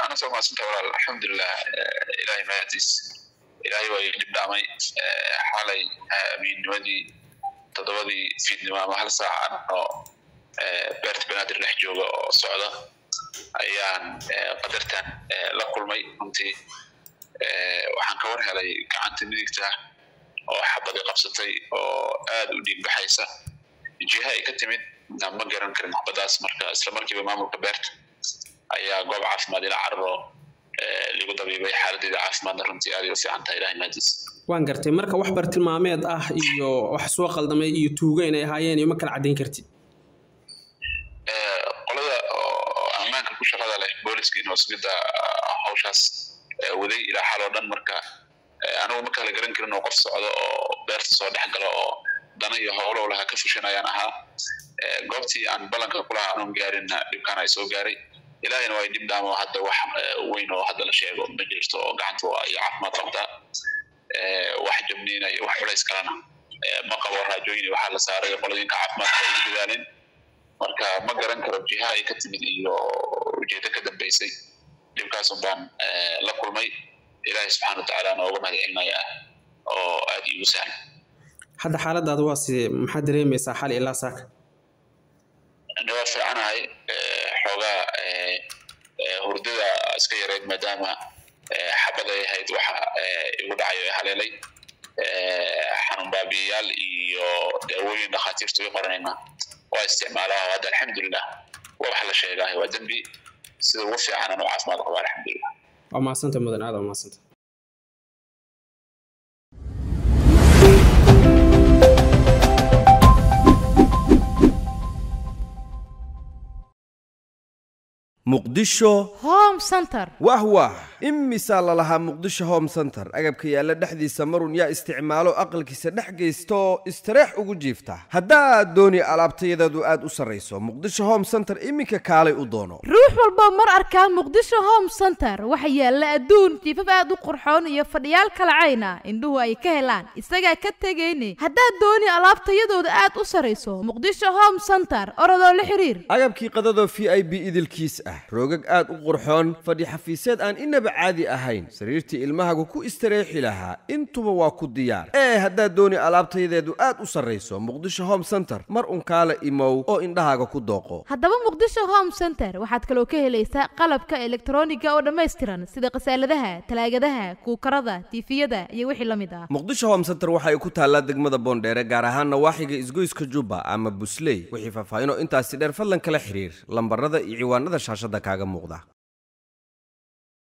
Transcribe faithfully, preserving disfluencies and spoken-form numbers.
أنا سوف أسنت ولا الحمد لله إلهي ما يتيس إلهي ويجب دعمي حالي من ودي تضوضي في النمام هل ساعة أنه بيرت بنادر الحجوغة الصعودة أيان قدرتان لكل مي أنتي waxaan ka war helay gacanta midigta oo xabada qabsatay oo aad u dhiig baxaysa jiha ay ka timid ma garan karin xabadaas marka isla markiiba maamulka beerta ayaa goob caafimaad ila carro ligu dabiibay xaaladda caafimaad runtii aad u fiican tahay ilaahay maadis waan gartay marka wax bartilmaameed ah iyo wax soo qaldamay iyo tuuga inay ahaayeen iyo ma kala cadeyn kartid ee qolada ammaanka ku shaqada leh booliska inoo sugida hawshaas waday ila xaloo dhan marka anigu ma kala garan karin oo qof socdo oo beerta soo dhax galo oo dana iyo hawlo laha ka fushanayaan ahaa goobtii aan balanka kula aan gaarin dhibkaan ay soo gaaray ilaahayna way dib dhaamo hadda wax weyn oo hadda la sheego ma jirto oo gacanta ay caafimaad qabta wax jabniina iyo wax culays kalena ma qabo raajooyin waxa la saaray qoladinka caafimaadka ay dadaaleen marka ma garan karo jiha ay ka timid iyo ujeedada ka dambeysay dhibkaas baan la kulmay ilaahay subhanahu wa ta'ala nooga mahadcelinaya oo aad iyo sahal hadda xaaladaadu waa sidee maxaa dareemaysaa xal ilaa saaka anaa fiicanahay xogaa hurdada iska yareed maadaama xabada ay ahayd waxa igu dhacayo haleelay xanuun baabiyaal iyo daawooyin dhakhaatiirtu ay qoranayna waa isticmaalaa hadda alxamdulillah wax la sheegay waa dambi sida ugu fiican oo caafimaad qaba alxamdulillah waa maasanta mudan aad waa maasanta مقدشو هوم سنتر وهو إمسال لها مقدشو هوم سنتر أجاب كيالا دحدي سمرون يا استعمالو أقل كيسا دحجيستو استريح وجيفته هدا دوني ألابتي ذا دواد أسريسو مقدشو هوم سنتر إميكا كالي أدونو روح والبا مر أركان مقدشو هوم سنتر وحيا لا أدون في فبادو قرحون يفريال كالعينا إندوه أي كهلان إستاقا كتاقيني هدا دوني ألابتي ذا دواد أسريسو مقدشو هوم سنتر أردو لحرير أجاب كي قددو في أي بي إذ الكيس أه روجك آد وقرحون فدي حفيسات أن إن بعادي أهين سريرتي المهجو كو استريحي لها انتو مواكو ديار إيه هدا دوني ألابتي ذا دو آد أسريسو مقدشو هوم سنتر مر أنكالا إيمو أو إندهاجو كو دوقو هدا مقدشو هوم سنتر waxaad kaloo ka helaysaa qalabka elektrooniga oo dhameystiran sida qasaaladaha talaagadaha kuukarada tifiyada iyo wixii lamid ah Muqdisho Home Center waxay ku taalaa degmada Boondheere gaar ahaan nawaaxiga isgoyska Juba ama Busley wixii faahfaahin oo intaas dheer fadlan kala xiriir lambarada iyo ciwaanada shaashada kaaga muuqda